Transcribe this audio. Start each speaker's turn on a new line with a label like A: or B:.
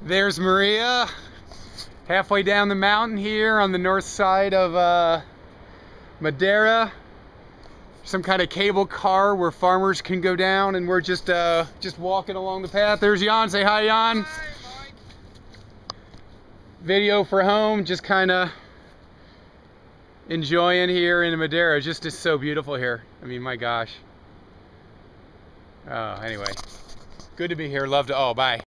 A: There's Maria, halfway down the mountain here on the north side of Madeira. Some kind of cable car where farmers can go down, and we're just walking along the path. There's Jan. Say hi, Jan.
B: Hi, Mike.
A: Video for home, just kind of enjoying here in Madeira. Just is so beautiful here. I mean, my gosh. Anyway, good to be here. Love to. Oh, bye.